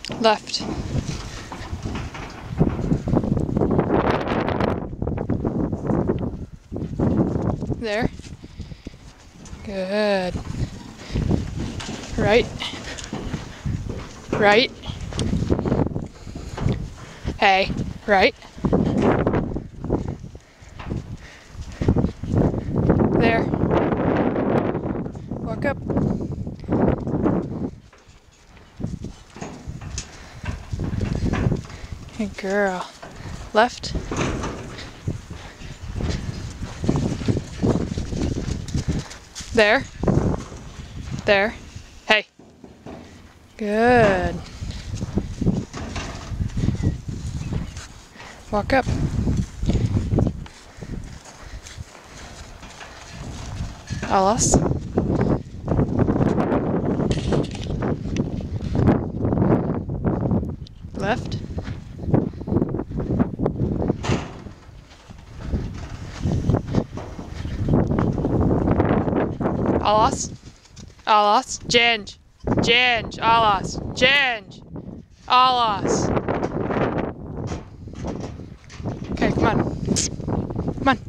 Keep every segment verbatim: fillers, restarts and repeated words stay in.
Left. There. Good. Right. Right. Hey. Right. There. Walk up. Good girl. Left. There. There. Hey. Good. Walk up. Alas. Left. Alas. Alas. Change. Change. Alas. Change. Alas. Okay, come on. Come on.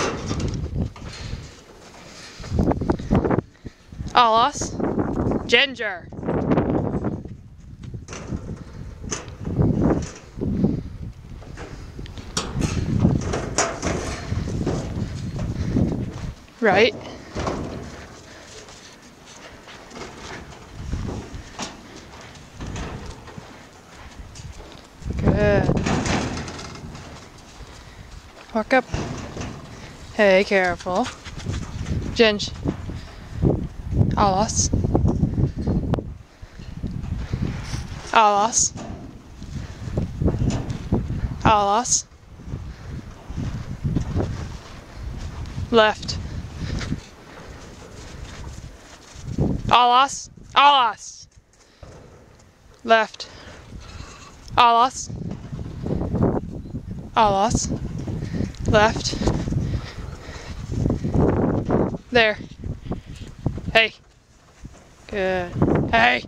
Alas. Ginger. Right. Good. Walk up. Hey, careful. Ginge. Alas. Alas. Alas. Left. Alas. Alas. Left. Alas. Alas. Left. There. Hey. Good. Hey.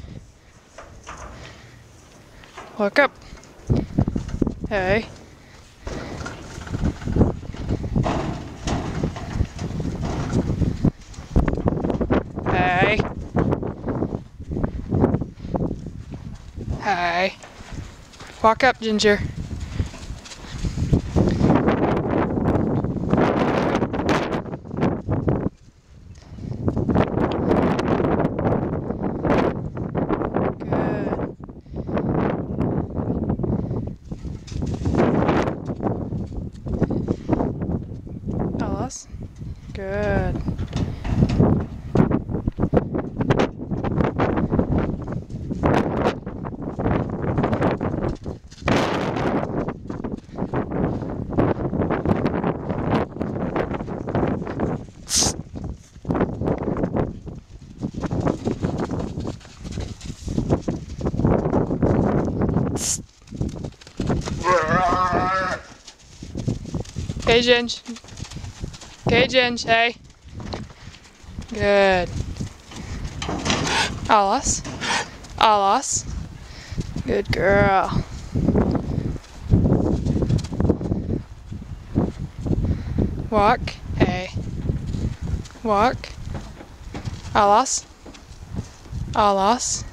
Walk up. Hey. Hey. Hey. Walk up, Ginger. Good. Alice. Good. Okay, Ginge. Okay, Ginge, hey. Good. Alice. Alice. Good girl. Walk. Hey. Walk. Alice. Alice.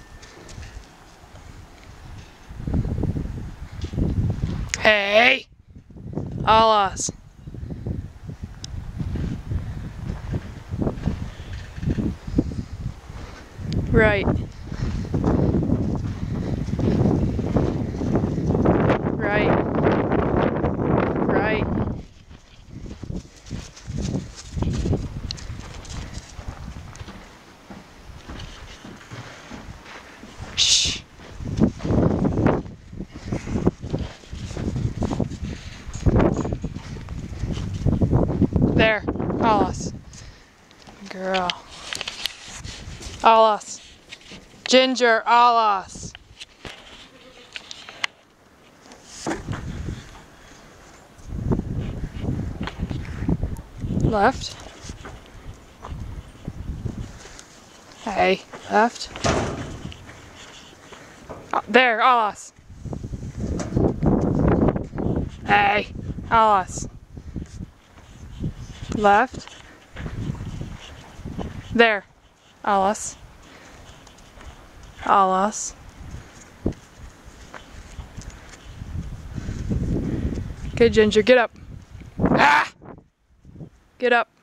Hey. Alice. Right. Right. Right. Shh. There. Alice. Girl. Alice. Ginger. Alice. Left. Hey. Left. Uh, there, alas. Hey, alas. Left. There, alas. Alas. Okay, Ginger, get up. Ah! Get up.